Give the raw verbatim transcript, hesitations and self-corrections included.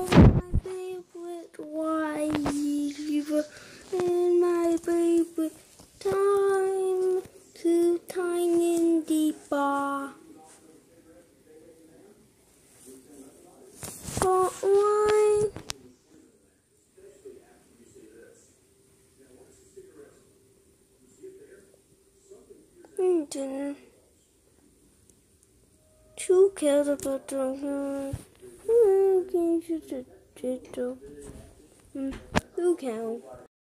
my favorite wife and my favorite time to time in the bar. But why? And then who cares about the who cares? Who cares?